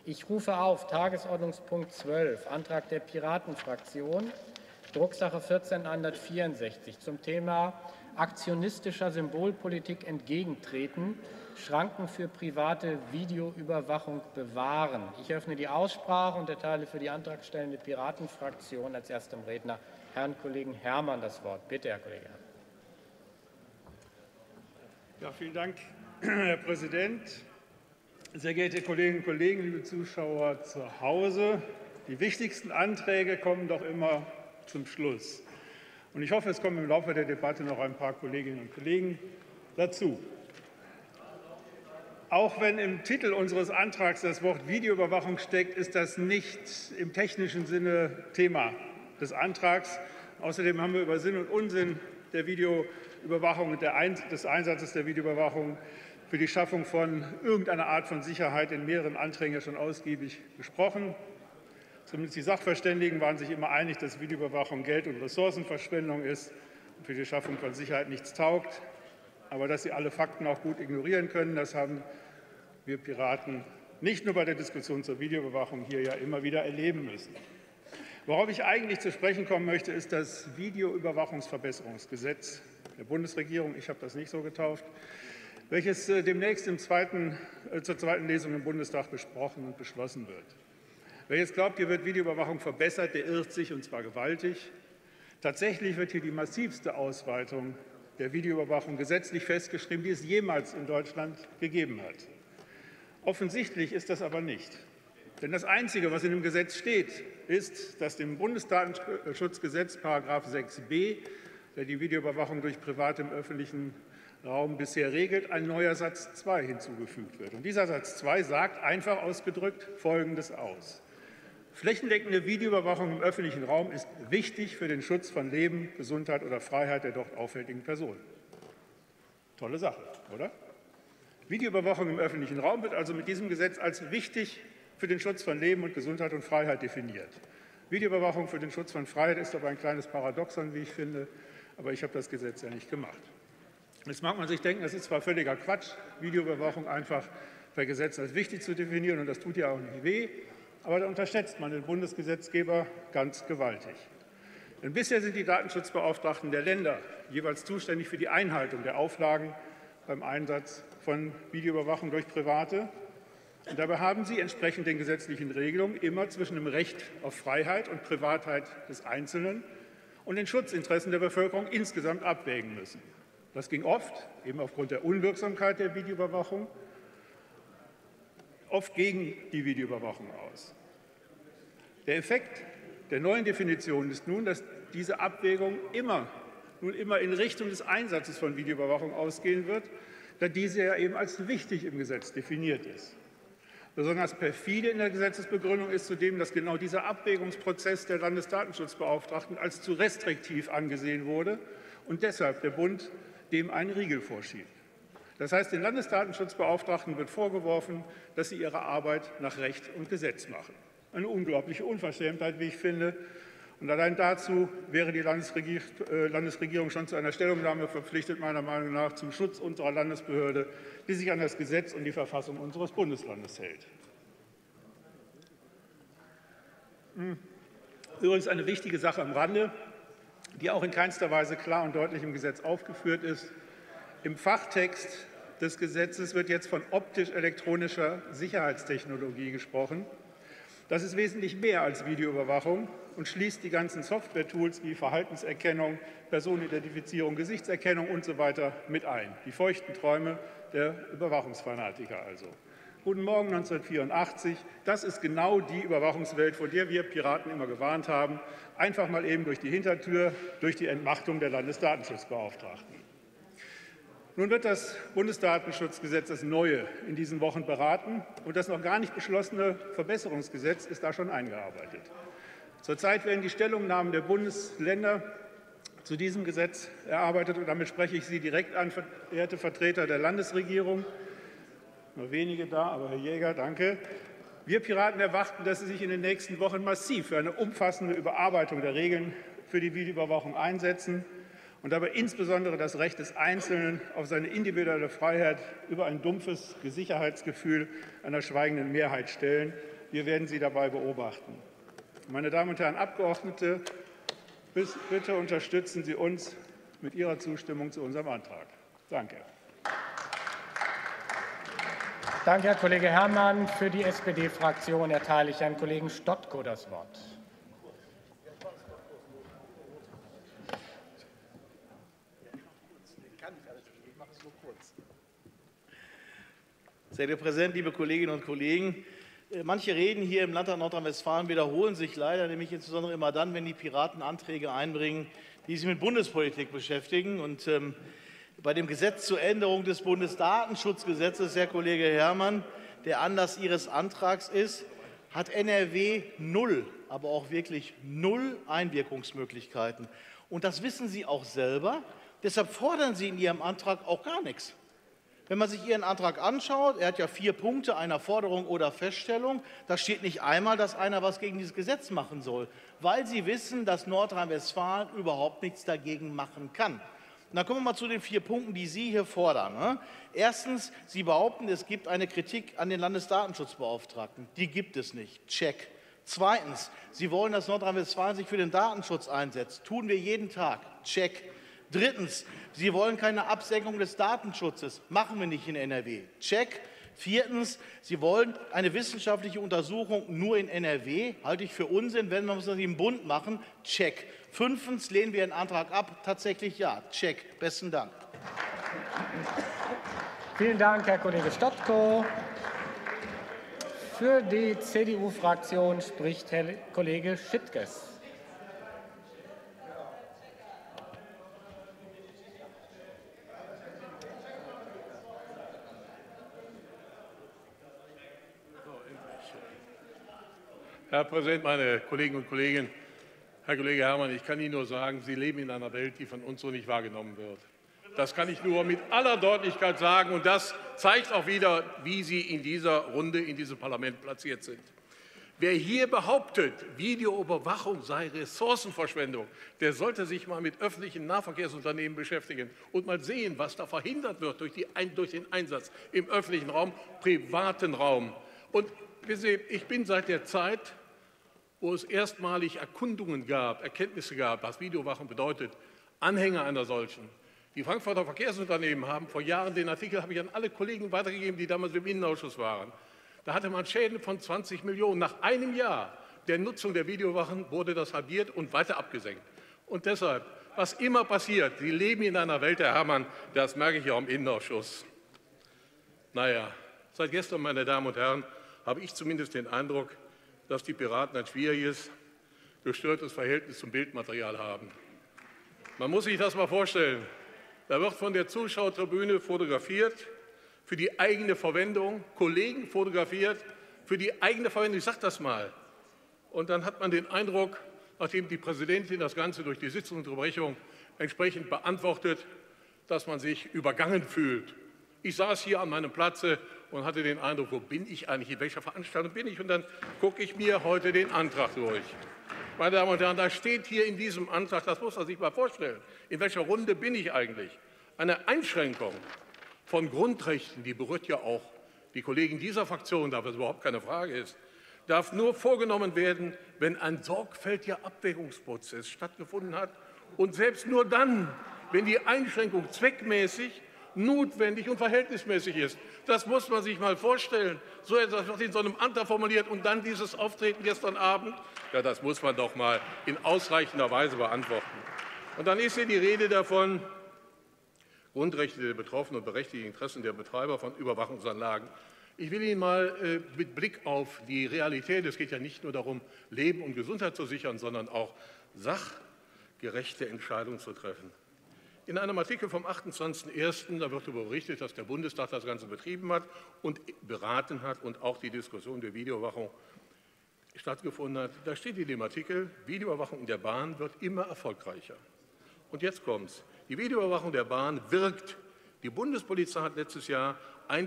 Ich rufe auf Tagesordnungspunkt 12, Antrag der Piratenfraktion, Drucksache 1464 zum Thema aktionistischer Symbolpolitik entgegentreten, Schranken für private Videoüberwachung bewahren. Ich öffne die Aussprache und erteile für die antragstellende Piratenfraktion als erstem Redner Herrn Kollegen Herrmann das Wort. Bitte, Herr Kollege Herrmann. Ja, vielen Dank, Herr Präsident. Sehr geehrte Kolleginnen und Kollegen, liebe Zuschauer zu Hause, die wichtigsten Anträge kommen doch immer zum Schluss. Und ich hoffe, es kommen im Laufe der Debatte noch ein paar Kolleginnen und Kollegen dazu. Auch wenn im Titel unseres Antrags das Wort Videoüberwachung steckt, ist das nicht im technischen Sinne Thema des Antrags. Außerdem haben wir über Sinn und Unsinn der Videoüberwachung und des Einsatzes der Videoüberwachung für die Schaffung von irgendeiner Art von Sicherheit in mehreren Anträgen ja schon ausgiebig gesprochen. Zumindest die Sachverständigen waren sich immer einig, dass Videoüberwachung Geld- und Ressourcenverschwendung ist und für die Schaffung von Sicherheit nichts taugt. Aber dass sie alle Fakten auch gut ignorieren können, das haben wir Piraten nicht nur bei der Diskussion zur Videoüberwachung hier ja immer wieder erleben müssen. Worauf ich eigentlich zu sprechen kommen möchte, ist das Videoüberwachungsverbesserungsgesetz der Bundesregierung. Ich habe das nicht so getauft, welches demnächst zur zweiten Lesung im Bundestag besprochen und beschlossen wird. Wer jetzt glaubt, hier wird Videoüberwachung verbessert, der irrt sich, und zwar gewaltig. Tatsächlich wird hier die massivste Ausweitung der Videoüberwachung gesetzlich festgeschrieben, die es jemals in Deutschland gegeben hat. Offensichtlich ist das aber nicht. Denn das Einzige, was in dem Gesetz steht, ist, dass dem Bundesdatenschutzgesetz § 6b, der die Videoüberwachung durch Private im öffentlichen Raum bisher regelt, ein neuer Satz 2 hinzugefügt wird. Und dieser Satz 2 sagt einfach ausgedrückt Folgendes aus: Flächendeckende Videoüberwachung im öffentlichen Raum ist wichtig für den Schutz von Leben, Gesundheit oder Freiheit der dort aufhältigen Personen. Tolle Sache, oder? Videoüberwachung im öffentlichen Raum wird also mit diesem Gesetz als wichtig für den Schutz von Leben und Gesundheit und Freiheit definiert. Videoüberwachung für den Schutz von Freiheit ist aber ein kleines Paradoxon, wie ich finde, aber ich habe das Gesetz ja nicht gemacht. Jetzt mag man sich denken, das ist zwar völliger Quatsch, Videoüberwachung einfach per Gesetz als wichtig zu definieren, und das tut ja auch nicht weh, aber da unterschätzt man den Bundesgesetzgeber ganz gewaltig. Denn bisher sind die Datenschutzbeauftragten der Länder jeweils zuständig für die Einhaltung der Auflagen beim Einsatz von Videoüberwachung durch Private. Und dabei haben sie entsprechend den gesetzlichen Regelungen immer zwischen dem Recht auf Freiheit und Privatheit des Einzelnen und den Schutzinteressen der Bevölkerung insgesamt abwägen müssen. Das ging oft, eben aufgrund der Unwirksamkeit der Videoüberwachung, oft gegen die Videoüberwachung aus. Der Effekt der neuen Definition ist nun, dass diese Abwägung immer in Richtung des Einsatzes von Videoüberwachung ausgehen wird, da diese ja eben als wichtig im Gesetz definiert ist. Besonders perfide in der Gesetzesbegründung ist zudem, dass genau dieser Abwägungsprozess der Landesdatenschutzbeauftragten als zu restriktiv angesehen wurde und deshalb der Bund dem einen Riegel vorschiebt. Das heißt, den Landesdatenschutzbeauftragten wird vorgeworfen, dass sie ihre Arbeit nach Recht und Gesetz machen. Eine unglaubliche Unverschämtheit, wie ich finde. Und allein dazu wäre die Landesregierung schon zu einer Stellungnahme verpflichtet, meiner Meinung nach, zum Schutz unserer Landesbehörde, die sich an das Gesetz und die Verfassung unseres Bundeslandes hält. Übrigens eine wichtige Sache am Rande, die auch in keinster Weise klar und deutlich im Gesetz aufgeführt ist. Im Fachtext des Gesetzes wird jetzt von optisch-elektronischer Sicherheitstechnologie gesprochen. Das ist wesentlich mehr als Videoüberwachung und schließt die ganzen Software-Tools wie Verhaltenserkennung, Personenidentifizierung, Gesichtserkennung usw. mit ein. Die feuchten Träume der Überwachungsfanatiker also. Guten Morgen 1984. Das ist genau die Überwachungswelt, vor der wir Piraten immer gewarnt haben. Einfach mal eben durch die Hintertür, durch die Entmachtung der Landesdatenschutzbeauftragten. Nun wird das Bundesdatenschutzgesetz, das neue, in diesen Wochen beraten, und das noch gar nicht beschlossene Verbesserungsgesetz ist da schon eingearbeitet. Zurzeit werden die Stellungnahmen der Bundesländer zu diesem Gesetz erarbeitet, und damit spreche ich Sie direkt an, verehrte Vertreter der Landesregierung. Nur wenige da, aber Herr Jäger, danke. Wir Piraten erwarten, dass Sie sich in den nächsten Wochen massiv für eine umfassende Überarbeitung der Regeln für die Videoüberwachung einsetzen. und dabei insbesondere das Recht des Einzelnen auf seine individuelle Freiheit über ein dumpfes Sicherheitsgefühl einer schweigenden Mehrheit stellen. Wir werden Sie dabei beobachten. Meine Damen und Herren Abgeordnete, bitte unterstützen Sie uns mit Ihrer Zustimmung zu unserem Antrag. Danke. Danke, Herr Kollege Herrmann. Für die SPD-Fraktion erteile ich Herrn Kollegen Stotko das Wort. Sehr geehrter Herr Präsident, liebe Kolleginnen und Kollegen! Manche Reden hier im Landtag Nordrhein-Westfalen wiederholen sich leider, nämlich insbesondere immer dann, wenn die Piraten Anträge einbringen, die sich mit Bundespolitik beschäftigen. Und bei dem Gesetz zur Änderung des Bundesdatenschutzgesetzes, Herr Kollege Herrmann, der Anlass Ihres Antrags ist, hat NRW null, aber auch wirklich null Einwirkungsmöglichkeiten. Und das wissen Sie auch selber. Deshalb fordern Sie in Ihrem Antrag auch gar nichts. Wenn man sich Ihren Antrag anschaut, er hat ja 4 Punkte einer Forderung oder Feststellung, da steht nicht einmal, dass einer was gegen dieses Gesetz machen soll, weil Sie wissen, dass Nordrhein-Westfalen überhaupt nichts dagegen machen kann. Und dann kommen wir mal zu den 4 Punkten, die Sie hier fordern. Erstens, Sie behaupten, es gibt eine Kritik an den Landesdatenschutzbeauftragten. Die gibt es nicht. Check. Zweitens, Sie wollen, dass Nordrhein-Westfalen sich für den Datenschutz einsetzt. Tun wir jeden Tag. Check. Drittens, Sie wollen keine Absenkung des Datenschutzes. Machen wir nicht in NRW. Check. Viertens, Sie wollen eine wissenschaftliche Untersuchung nur in NRW. Halte ich für Unsinn. Wenn wir das im Bund machen, check. Fünftens, lehnen wir den Antrag ab. Tatsächlich ja. Check. Besten Dank. Vielen Dank, Herr Kollege Stotko. Für die CDU-Fraktion spricht Herr Kollege Schittges. Herr Präsident, meine Kolleginnen und Kollegen! Herr Kollege Herrmann, ich kann Ihnen nur sagen, Sie leben in einer Welt, die von uns so nicht wahrgenommen wird. Das kann ich nur mit aller Deutlichkeit sagen, und das zeigt auch wieder, wie Sie in dieser Runde, in diesem Parlament platziert sind. Wer hier behauptet, Videoüberwachung sei Ressourcenverschwendung, der sollte sich mal mit öffentlichen Nahverkehrsunternehmen beschäftigen und mal sehen, was da verhindert wird durch den Einsatz im öffentlichen Raum, privaten Raum. Und wissen Sie, ich bin seit der Zeit, wo es erstmalig Erkundungen gab, Erkenntnisse gab, was Videoüberwachung bedeutet, Anhänger einer solchen. Die Frankfurter Verkehrsunternehmen haben vor Jahren, den Artikel habe ich an alle Kollegen weitergegeben, die damals im Innenausschuss waren. Da hatte man Schäden von 20 Millionen. Nach einem Jahr der Nutzung der Videoüberwachung wurde das halbiert und weiter abgesenkt. Und deshalb, was immer passiert, Sie leben in einer Welt, Herr Herrmann, das merke ich auch im Innenausschuss. Naja, seit gestern, meine Damen und Herren, habe ich zumindest den Eindruck, dass die Piraten ein schwieriges, gestörtes Verhältnis zum Bildmaterial haben. Man muss sich das mal vorstellen. Da wird von der Zuschauertribüne fotografiert, für die eigene Verwendung, Kollegen fotografiert, für die eigene Verwendung, ich sage das mal. Und dann hat man den Eindruck, nachdem die Präsidentin das Ganze durch die Sitzungsunterbrechung entsprechend beantwortet, dass man sich übergangen fühlt. Ich saß hier an meinem Platze und hatte den Eindruck, wo bin ich eigentlich, in welcher Veranstaltung bin ich? Und dann gucke ich mir heute den Antrag durch. Meine Damen und Herren, da steht hier in diesem Antrag, das muss man sich mal vorstellen, in welcher Runde bin ich eigentlich? Eine Einschränkung von Grundrechten, die berührt ja auch die Kollegen dieser Fraktion, da das überhaupt keine Frage ist, darf nur vorgenommen werden, wenn ein sorgfältiger Abwägungsprozess stattgefunden hat und selbst nur dann, wenn die Einschränkung zweckmäßig, notwendig und verhältnismäßig ist. Das muss man sich mal vorstellen. So etwas wird in so einem Antrag formuliert und dann dieses Auftreten gestern Abend. Ja, das muss man doch mal in ausreichender Weise beantworten. Und dann ist hier die Rede davon, Grundrechte der Betroffenen und berechtigte Interessen der Betreiber von Überwachungsanlagen. Ich will Ihnen mal mit Blick auf die Realität, es geht ja nicht nur darum, Leben und Gesundheit zu sichern, sondern auch sachgerechte Entscheidungen zu treffen. In einem Artikel vom 28.01. da wird darüber berichtet, dass der Bundestag das Ganze betrieben hat und beraten hat und auch die Diskussion der Videoüberwachung stattgefunden hat. Da steht in dem Artikel, Videoüberwachung in der Bahn wird immer erfolgreicher. Und jetzt kommt's. Die Videoüberwachung der Bahn wirkt. Die Bundespolizei hat letztes Jahr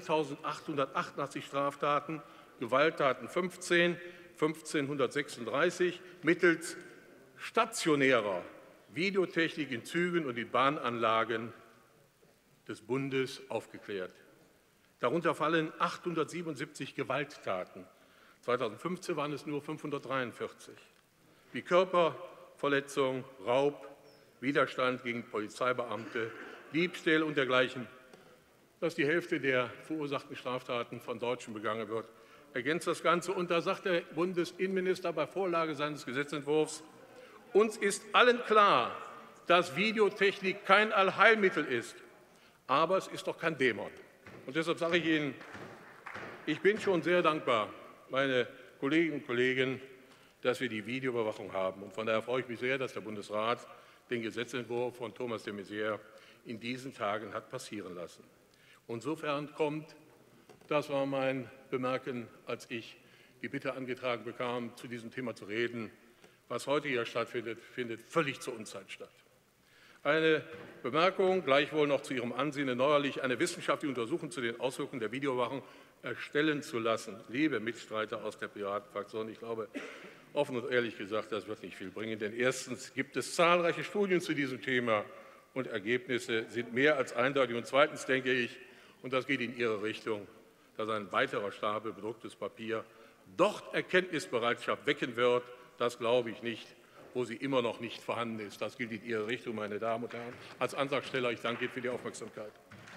1.888 Straftaten, Gewalttaten 15, 1.536 mittels stationärer Videotechnik in Zügen und in Bahnanlagen des Bundes aufgeklärt. Darunter fallen 877 Gewalttaten. 2015 waren es nur 543. Wie Körperverletzung, Raub, Widerstand gegen Polizeibeamte, Diebstähle und dergleichen. Dass die Hälfte der verursachten Straftaten von Deutschen begangen wird, ergänzt das Ganze. Und da sagt der Bundesinnenminister bei Vorlage seines Gesetzentwurfs: Uns ist allen klar, dass Videotechnik kein Allheilmittel ist, aber es ist doch kein Dämon. Und deshalb sage ich Ihnen, ich bin schon sehr dankbar, meine Kolleginnen und Kollegen, dass wir die Videoüberwachung haben. Und von daher freue ich mich sehr, dass der Bundesrat den Gesetzentwurf von Thomas de Maizière in diesen Tagen hat passieren lassen. Insofern kommt, das war mein Bemerken, als ich die Bitte angetragen bekam, zu diesem Thema zu reden, was heute hier stattfindet, findet völlig zur Unzeit statt. Eine Bemerkung gleichwohl noch zu Ihrem Ansinnen, neuerlich eine wissenschaftliche Untersuchung zu den Auswirkungen der Videoüberwachung erstellen zu lassen. Liebe Mitstreiter aus der Piratenfraktion, ich glaube, offen und ehrlich gesagt, das wird nicht viel bringen, denn erstens gibt es zahlreiche Studien zu diesem Thema und Ergebnisse sind mehr als eindeutig. Und zweitens denke ich, und das geht in Ihre Richtung, dass ein weiterer Stapel bedrucktes Papier dort Erkenntnisbereitschaft wecken wird, das glaube ich nicht, wo sie immer noch nicht vorhanden ist. Das gilt in Ihre Richtung, meine Damen und Herren. Als Antragsteller, ich danke Ihnen für die Aufmerksamkeit.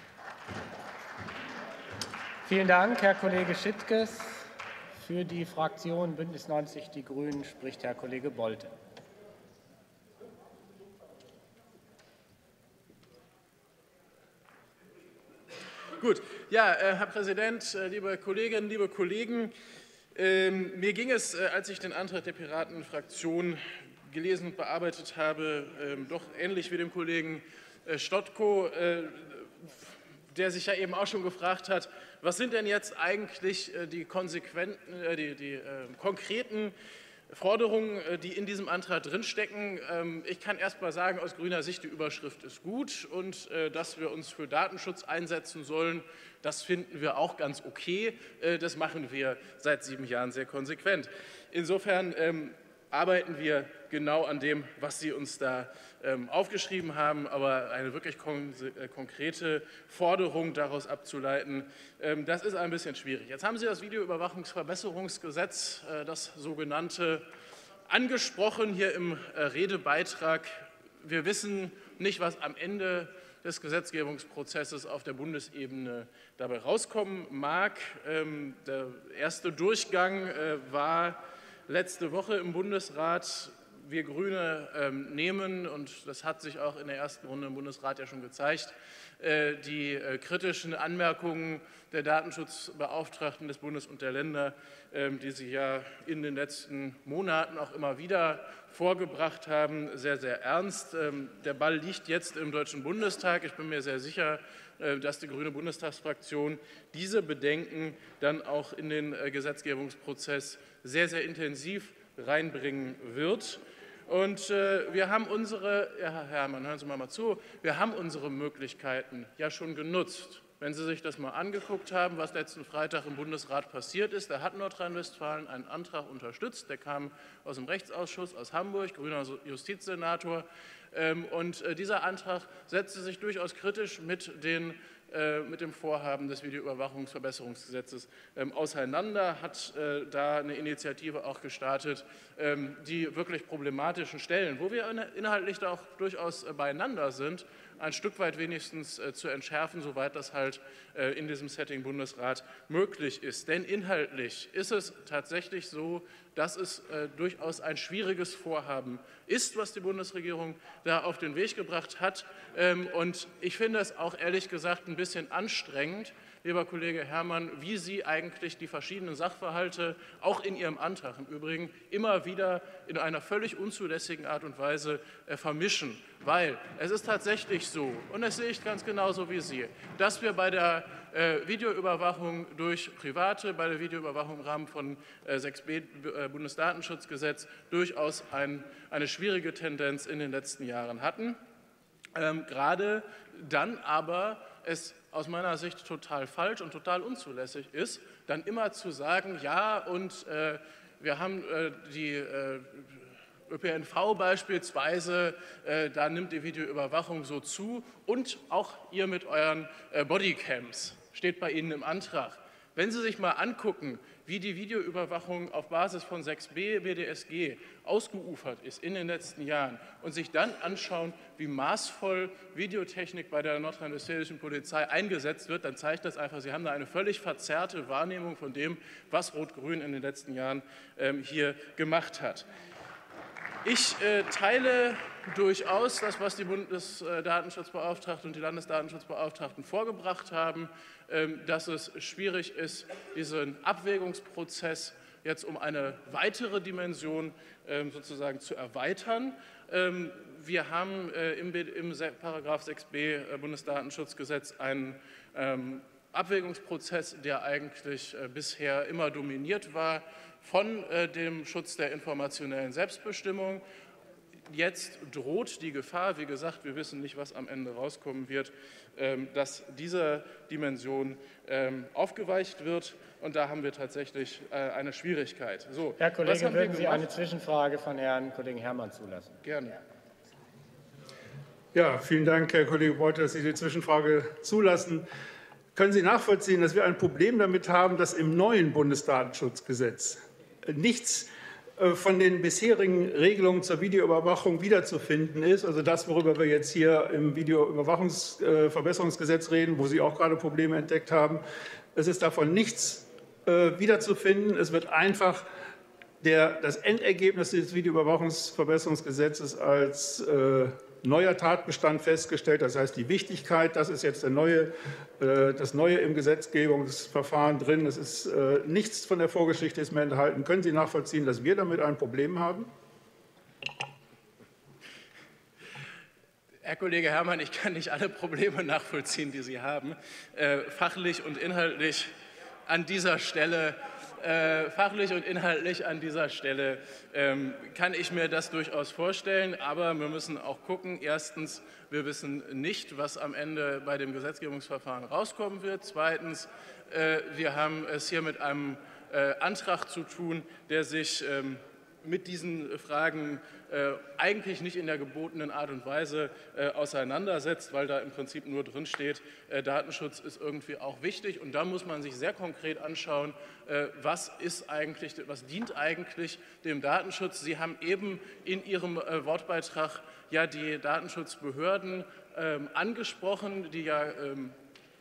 Vielen Dank, Herr Kollege Schittges. Für die Fraktion Bündnis 90 Die Grünen spricht Herr Kollege Bolte. Gut, ja, Herr Präsident, liebe Kolleginnen, liebe Kollegen, mir ging es, als ich den Antrag der Piratenfraktion gelesen und bearbeitet habe, doch ähnlich wie dem Kollegen Stottko, der sich ja eben auch schon gefragt hat, was sind denn jetzt eigentlich die konkreten Forderungen, die in diesem Antrag drinstecken. Ich kann erst mal sagen, aus grüner Sicht, die Überschrift ist gut und dass wir uns für Datenschutz einsetzen sollen, das finden wir auch ganz okay. Das machen wir seit 7 Jahren sehr konsequent. Insofern arbeiten wir genau an dem, was Sie uns da aufgeschrieben haben, aber eine wirklich konkrete Forderung daraus abzuleiten, das ist ein bisschen schwierig. Jetzt haben Sie das Videoüberwachungsverbesserungsgesetz, das sogenannte, angesprochen hier im Redebeitrag. Wir wissen nicht, was am Ende des Gesetzgebungsprozesses auf der Bundesebene dabei rauskommen mag. Der erste Durchgang war letzte Woche im Bundesrat. Wir Grüne nehmen, und das hat sich auch in der ersten Runde im Bundesrat ja schon gezeigt, die kritischen Anmerkungen der Datenschutzbeauftragten des Bundes und der Länder, die Sie ja in den letzten Monaten auch immer wieder vorgebracht haben, sehr, sehr ernst. Der Ball liegt jetzt im Deutschen Bundestag. Ich bin mir sehr sicher, dass die grüne Bundestagsfraktion diese Bedenken dann auch in den Gesetzgebungsprozess sehr, sehr intensiv reinbringen wird. Und wir haben unsere, Herr Herrmann, hören Sie mal zu, wir haben unsere Möglichkeiten ja schon genutzt. Wenn Sie sich das mal angeguckt haben, was letzten Freitag im Bundesrat passiert ist, da hat Nordrhein-Westfalen einen Antrag unterstützt, der kam aus dem Rechtsausschuss aus Hamburg, grüner Justizsenator. Und dieser Antrag setzte sich durchaus kritisch mit dem Vorhaben des Videoüberwachungsverbesserungsgesetzes auseinander, hat da eine Initiative auch gestartet, die wirklich problematischen Stellen, wo wir inhaltlich da auch durchaus beieinander sind, ein Stück weit wenigstens zu entschärfen, soweit das halt in diesem Setting Bundesrat möglich ist. Denn inhaltlich ist es tatsächlich so, dass es durchaus ein schwieriges Vorhaben ist, was die Bundesregierung da auf den Weg gebracht hat. Und ich finde es auch ehrlich gesagt ein bisschen anstrengend, lieber Kollege Herrmann, wie Sie eigentlich die verschiedenen Sachverhalte, auch in Ihrem Antrag im Übrigen, immer wieder in einer völlig unzulässigen Art und Weise vermischen. Weil es ist tatsächlich so, und das sehe ich ganz genauso wie Sie, dass wir bei der Videoüberwachung durch Private, bei der Videoüberwachung im Rahmen von 6b Bundesdatenschutzgesetz durchaus eine schwierige Tendenz in den letzten Jahren hatten. Gerade dann aber es aus meiner Sicht total falsch und total unzulässig ist, dann immer zu sagen, ja, und wir haben die ÖPNV beispielsweise, da nimmt die Videoüberwachung so zu und auch ihr mit euren Bodycams, steht bei Ihnen im Antrag. Wenn Sie sich mal angucken, wie die Videoüberwachung auf Basis von 6b BDSG ausgeufert ist in den letzten Jahren und sich dann anschauen, wie maßvoll Videotechnik bei der nordrhein-westfälischen Polizei eingesetzt wird, dann zeigt das einfach, Sie haben da eine völlig verzerrte Wahrnehmung von dem, was Rot-Grün in den letzten Jahren hier gemacht hat. Ich teile durchaus das, was die Bundesdatenschutzbeauftragte und die Landesdatenschutzbeauftragten vorgebracht haben, dass es schwierig ist, diesen Abwägungsprozess jetzt um eine weitere Dimension sozusagen zu erweitern. Wir haben im § 6b Bundesdatenschutzgesetz einen Abwägungsprozess, der eigentlich bisher immer dominiert war von dem Schutz der informationellen Selbstbestimmung. Jetzt droht die Gefahr, wie gesagt, wir wissen nicht, was am Ende rauskommen wird, dass diese Dimension aufgeweicht wird. Und da haben wir tatsächlich eine Schwierigkeit. So, Herr Kollege, würden Sie eine Zwischenfrage von Herrn Kollegen Herrmann zulassen? Gerne. Ja, vielen Dank, Herr Kollege Beuth, dass Sie die Zwischenfrage zulassen. Können Sie nachvollziehen, dass wir ein Problem damit haben, dass im neuen Bundesdatenschutzgesetz nichts von den bisherigen Regelungen zur Videoüberwachung wiederzufinden ist, also das, worüber wir jetzt hier im Videoüberwachungsverbesserungsgesetz reden, wo Sie auch gerade Probleme entdeckt haben. Es ist davon nichts wiederzufinden. Es wird einfach das Endergebnis des Videoüberwachungsverbesserungsgesetzes als neuer Tatbestand festgestellt. Das heißt, die Wichtigkeit, das ist jetzt das Neue im Gesetzgebungsverfahren drin. Es ist nichts von der Vorgeschichte ist mehr enthalten. Können Sie nachvollziehen, dass wir damit ein Problem haben? Herr Kollege Herrmann, ich kann nicht alle Probleme nachvollziehen, die Sie haben. Fachlich und inhaltlich an dieser Stelle kann ich mir das durchaus vorstellen, aber wir müssen auch gucken. Erstens, wir wissen nicht, was am Ende bei dem Gesetzgebungsverfahren rauskommen wird. Zweitens, wir haben es hier mit einem Antrag zu tun, der sich mit diesen Fragen eigentlich nicht in der gebotenen Art und Weise auseinandersetzt, weil da im Prinzip nur drin steht, Datenschutz ist irgendwie auch wichtig. Und da muss man sich sehr konkret anschauen, was dient eigentlich dem Datenschutz. Sie haben eben in Ihrem Wortbeitrag ja die Datenschutzbehörden angesprochen, denen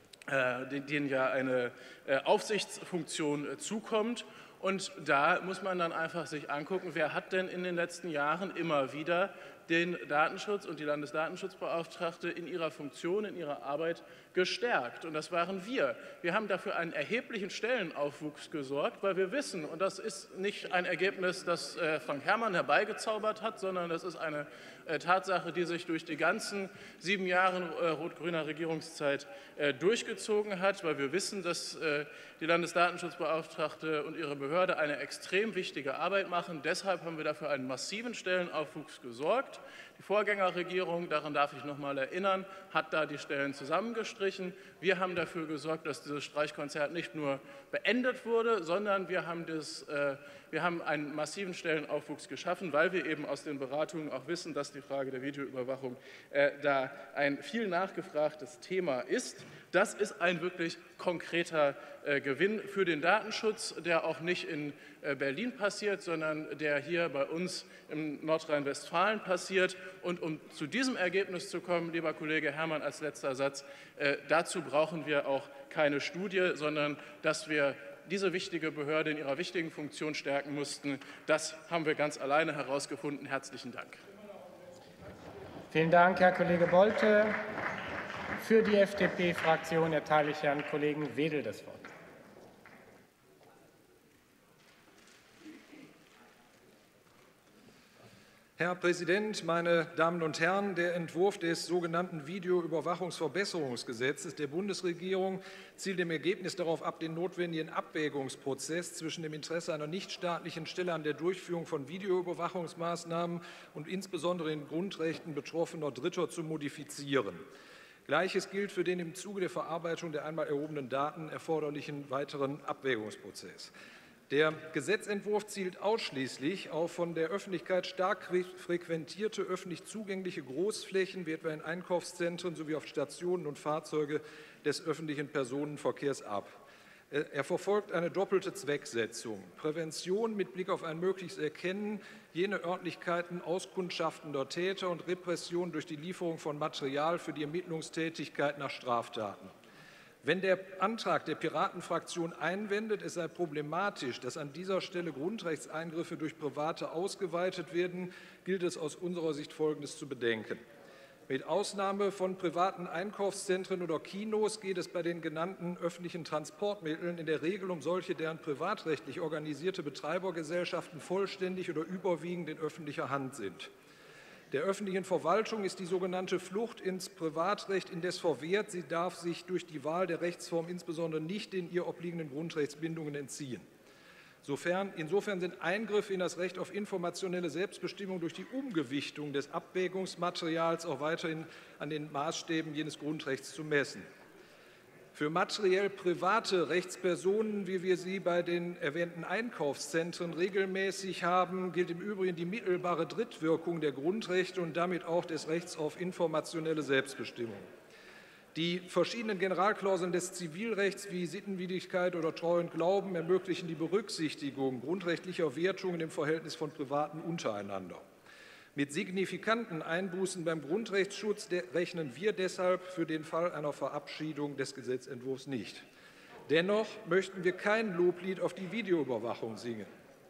ja eine Aufsichtsfunktion zukommt. Und da muss man dann einfach sich angucken, wer hat denn in den letzten Jahren immer wieder den Datenschutz und die Landesdatenschutzbeauftragte in ihrer Funktion, in ihrer Arbeit gestärkt. Und das waren wir. Wir haben dafür einen erheblichen Stellenaufwuchs gesorgt, weil wir wissen, und das ist nicht ein Ergebnis, das Frank Herrmann herbeigezaubert hat, sondern das ist eine Tatsache, die sich durch die ganzen 7 Jahre rot-grüner Regierungszeit durchgezogen hat, weil wir wissen, dass die Landesdatenschutzbeauftragte und ihre Behörde eine extrem wichtige Arbeit machen. Deshalb haben wir dafür einen massiven Stellenaufwuchs gesorgt. Die Vorgängerregierung, daran darf ich noch mal erinnern, hat da die Stellen zusammengestrichen. Wir haben dafür gesorgt, dass dieses Streichkonzert nicht nur beendet wurde, sondern wir haben einen massiven Stellenaufwuchs geschaffen, weil wir eben aus den Beratungen auch wissen, dass die Frage der Videoüberwachung da ein viel nachgefragtes Thema ist. Das ist ein wirklich konkreter Gewinn für den Datenschutz, der auch nicht in Berlin passiert, sondern der hier bei uns in Nordrhein-Westfalen passiert. Und um zu diesem Ergebnis zu kommen, lieber Kollege Herrmann, als letzter Satz, dazu brauchen wir auch keine Studie, sondern dass wir diese wichtige Behörde in ihrer wichtigen Funktion stärken mussten. Das haben wir ganz alleine herausgefunden. Herzlichen Dank. Vielen Dank, Herr Kollege Bolte. Für die FDP-Fraktion erteile ich Herrn Kollegen Wedel das Wort. Herr Präsident, meine Damen und Herren! Der Entwurf des sogenannten Videoüberwachungsverbesserungsgesetzes der Bundesregierung zielt im Ergebnis darauf ab, den notwendigen Abwägungsprozess zwischen dem Interesse einer nichtstaatlichen Stelle an der Durchführung von Videoüberwachungsmaßnahmen und insbesondere den Grundrechten betroffener Dritter zu modifizieren. Gleiches gilt für den im Zuge der Verarbeitung der einmal erhobenen Daten erforderlichen weiteren Abwägungsprozess. Der Gesetzentwurf zielt ausschließlich auf von der Öffentlichkeit stark frequentierte öffentlich zugängliche Großflächen, wie etwa in Einkaufszentren sowie auf Stationen und Fahrzeuge des öffentlichen Personenverkehrs ab. Er verfolgt eine doppelte Zwecksetzung: Prävention mit Blick auf ein mögliches Erkennen jener Örtlichkeiten auskundschaftender Täter und Repression durch die Lieferung von Material für die Ermittlungstätigkeit nach Straftaten. Wenn der Antrag der Piratenfraktion einwendet, es sei problematisch, dass an dieser Stelle Grundrechtseingriffe durch Private ausgeweitet werden, gilt es aus unserer Sicht Folgendes zu bedenken. Mit Ausnahme von privaten Einkaufszentren oder Kinos geht es bei den genannten öffentlichen Transportmitteln in der Regel um solche, deren privatrechtlich organisierte Betreibergesellschaften vollständig oder überwiegend in öffentlicher Hand sind. Der öffentlichen Verwaltung ist die sogenannte Flucht ins Privatrecht indes verwehrt. Sie darf sich durch die Wahl der Rechtsform insbesondere nicht den ihr obliegenden Grundrechtsbindungen entziehen. Insofern sind Eingriffe in das Recht auf informationelle Selbstbestimmung durch die Umgewichtung des Abwägungsmaterials auch weiterhin an den Maßstäben jenes Grundrechts zu messen. Für materiell private Rechtspersonen, wie wir sie bei den erwähnten Einkaufszentren regelmäßig haben, gilt im Übrigen die mittelbare Drittwirkung der Grundrechte und damit auch des Rechts auf informationelle Selbstbestimmung. Die verschiedenen Generalklauseln des Zivilrechts wie Sittenwidrigkeit oder Treu und Glauben ermöglichen die Berücksichtigung grundrechtlicher Wertungen im Verhältnis von Privaten untereinander. Mit signifikanten Einbußen beim Grundrechtsschutz rechnen wir deshalb für den Fall einer Verabschiedung des Gesetzentwurfs nicht. Dennoch möchten wir kein Loblied auf die Videoüberwachung singen.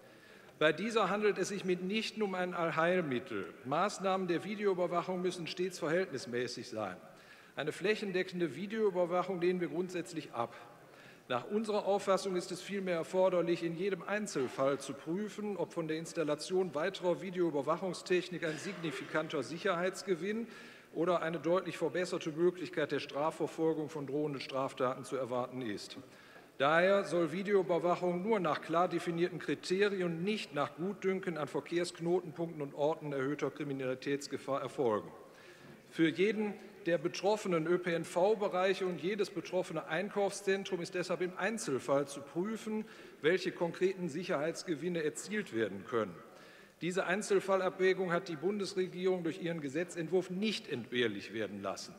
Bei dieser handelt es sich mitnichten um ein Allheilmittel. Maßnahmen der Videoüberwachung müssen stets verhältnismäßig sein. Eine flächendeckende Videoüberwachung lehnen wir grundsätzlich ab. Nach unserer Auffassung ist es vielmehr erforderlich, in jedem Einzelfall zu prüfen, ob von der Installation weiterer Videoüberwachungstechnik ein signifikanter Sicherheitsgewinn oder eine deutlich verbesserte Möglichkeit der Strafverfolgung von drohenden Straftaten zu erwarten ist. Daher soll Videoüberwachung nur nach klar definierten Kriterien und nicht nach Gutdünken an Verkehrsknotenpunkten und Orten erhöhter Kriminalitätsgefahr erfolgen. Für jeden der betroffenen ÖPNV-Bereiche und jedes betroffene Einkaufszentrum ist deshalb im Einzelfall zu prüfen, welche konkreten Sicherheitsgewinne erzielt werden können. Diese Einzelfallabwägung hat die Bundesregierung durch ihren Gesetzentwurf nicht entbehrlich werden lassen.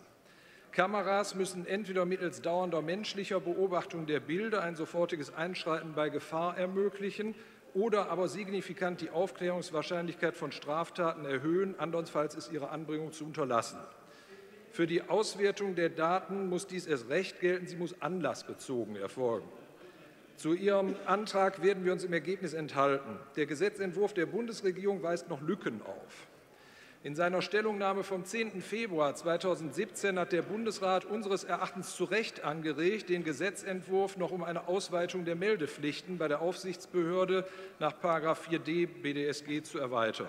Kameras müssen entweder mittels dauernder menschlicher Beobachtung der Bilder ein sofortiges Einschreiten bei Gefahr ermöglichen oder aber signifikant die Aufklärungswahrscheinlichkeit von Straftaten erhöhen, andernfalls ist ihre Anbringung zu unterlassen. Für die Auswertung der Daten muss dies erst recht gelten, sie muss anlassbezogen erfolgen. Zu Ihrem Antrag werden wir uns im Ergebnis enthalten. Der Gesetzentwurf der Bundesregierung weist noch Lücken auf. In seiner Stellungnahme vom 10. Februar 2017 hat der Bundesrat unseres Erachtens zu Recht angeregt, den Gesetzentwurf noch um eine Ausweitung der Meldepflichten bei der Aufsichtsbehörde nach § 4d BDSG zu erweitern.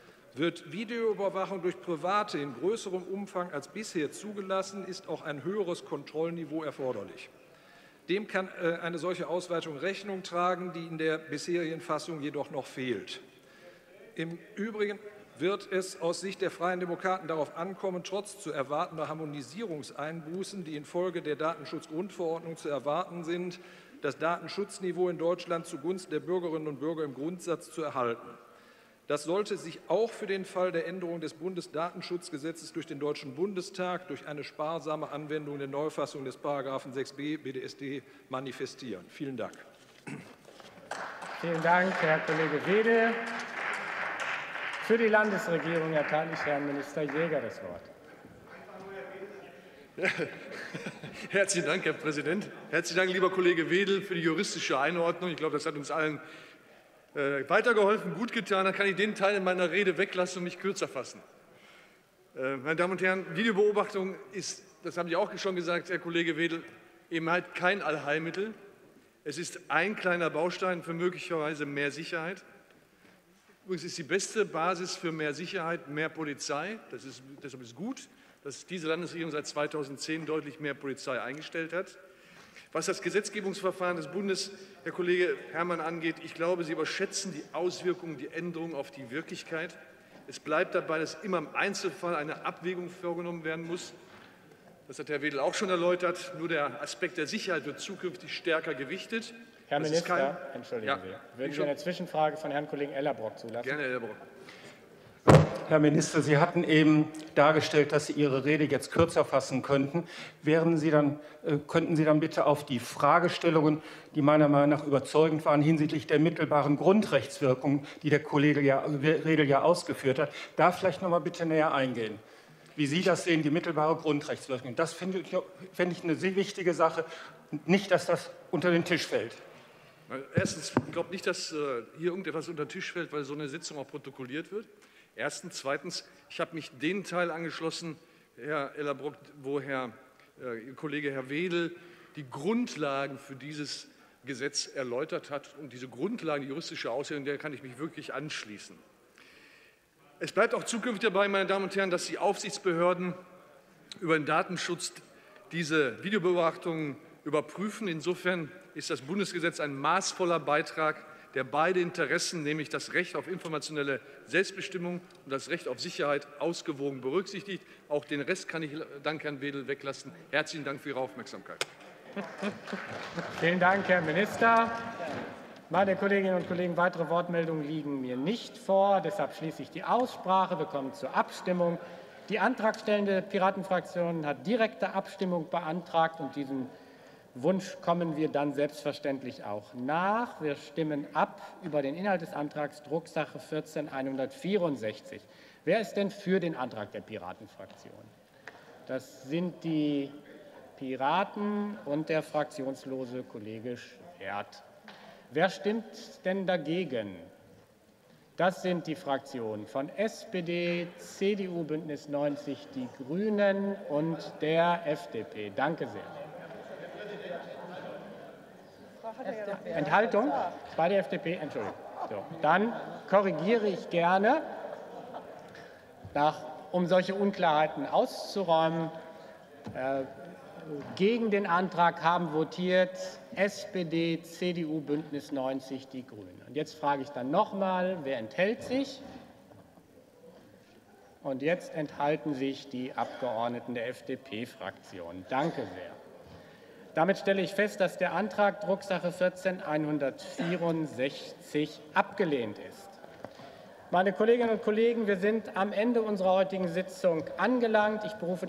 Wird Videoüberwachung durch Private in größerem Umfang als bisher zugelassen, ist auch ein höheres Kontrollniveau erforderlich. Dem kann eine solche Ausweitung Rechnung tragen, die in der bisherigen Fassung jedoch noch fehlt. Im Übrigen wird es aus Sicht der Freien Demokraten darauf ankommen, trotz zu erwartender Harmonisierungseinbußen, die infolge der Datenschutzgrundverordnung zu erwarten sind, das Datenschutzniveau in Deutschland zugunsten der Bürgerinnen und Bürger im Grundsatz zu erhalten. Das sollte sich auch für den Fall der Änderung des Bundesdatenschutzgesetzes durch den Deutschen Bundestag durch eine sparsame Anwendung der Neufassung des § 6b BDSD manifestieren. Vielen Dank. Vielen Dank, Herr Kollege Wedel. Für die Landesregierung erteile ich Herrn Minister Jäger das Wort. Herzlichen Dank, Herr Präsident. Herzlichen Dank, lieber Kollege Wedel, für die juristische Einordnung. Ich glaube, das hat uns allen weitergeholfen, gut getan. Dann kann ich den Teil in meiner Rede weglassen und mich kürzer fassen. Meine Damen und Herren, Videobeobachtung ist, das haben Sie auch schon gesagt, Herr Kollege Wedel, eben halt kein Allheilmittel. Es ist ein kleiner Baustein für möglicherweise mehr Sicherheit. Übrigens ist die beste Basis für mehr Sicherheit mehr Polizei. Deshalb ist gut, dass diese Landesregierung seit 2010 deutlich mehr Polizei eingestellt hat. Was das Gesetzgebungsverfahren des Bundes, Herr Kollege Herrmann, angeht, ich glaube, Sie überschätzen die Auswirkungen, die Änderungen auf die Wirklichkeit. Es bleibt dabei, dass immer im Einzelfall eine Abwägung vorgenommen werden muss. Das hat Herr Wedel auch schon erläutert. Nur der Aspekt der Sicherheit wird zukünftig stärker gewichtet. Herr Das Minister, entschuldigen Ja, Sie, würden Sie eine Zwischenfrage von Herrn Kollegen Ellerbrock zulassen? Gerne, Herr Ellerbrock. Herr Minister, Sie hatten eben dargestellt, dass Sie Ihre Rede jetzt kürzer fassen könnten. Könnten Sie dann bitte auf die Fragestellungen, die meiner Meinung nach überzeugend waren, hinsichtlich der mittelbaren Grundrechtswirkung, die der Kollege Redl ja ausgeführt hat, da vielleicht noch mal bitte näher eingehen? Wie Sie das sehen, die mittelbare Grundrechtswirkung. Das fände ich eine sehr wichtige Sache. Nicht, dass das unter den Tisch fällt. Erstens, ich glaube nicht, dass hier irgendetwas unter den Tisch fällt, weil so eine Sitzung auch protokolliert wird. Erstens. Zweitens, ich habe mich dem Teil angeschlossen, Herr Ellerbrock, wo Ihr Kollege Herr Wedel die Grundlagen für dieses Gesetz erläutert hat. Und diese Grundlagen, die juristische Auslegung, der kann ich mich wirklich anschließen. Es bleibt auch zukünftig dabei, meine Damen und Herren, dass die Aufsichtsbehörden über den Datenschutz diese Videobeobachtungen überprüfen. Insofern ist das Bundesgesetz ein maßvoller Beitrag, der beide Interessen, nämlich das Recht auf informationelle Selbstbestimmung und das Recht auf Sicherheit, ausgewogen berücksichtigt. Auch den Rest kann ich dank Herrn Wedel weglassen. Herzlichen Dank für Ihre Aufmerksamkeit. Vielen Dank, Herr Minister. Meine Kolleginnen und Kollegen, weitere Wortmeldungen liegen mir nicht vor. Deshalb schließe ich die Aussprache. Wir kommen zur Abstimmung. Die antragstellende Piratenfraktion hat direkte Abstimmung beantragt, und diesen Wunsch kommen wir dann selbstverständlich auch nach. Wir stimmen ab über den Inhalt des Antrags Drucksache 14-164. Wer ist denn für den Antrag der Piratenfraktion? Das sind die Piraten und der fraktionslose Kollege Schwert. Wer stimmt denn dagegen? Das sind die Fraktionen von SPD, CDU, Bündnis 90, die Grünen und der FDP. Danke sehr. Enthaltung? Bei der FDP? Entschuldigung. So, dann korrigiere ich gerne, um solche Unklarheiten auszuräumen. Gegen den Antrag haben votiert SPD, CDU, Bündnis 90, die Grünen. Und jetzt frage ich dann noch mal, wer enthält sich? Und jetzt enthalten sich die Abgeordneten der FDP-Fraktion. Danke sehr. Damit stelle ich fest, dass der Antrag Drucksache 14-164 abgelehnt ist. Meine Kolleginnen und Kollegen, wir sind am Ende unserer heutigen Sitzung angelangt. Ich berufe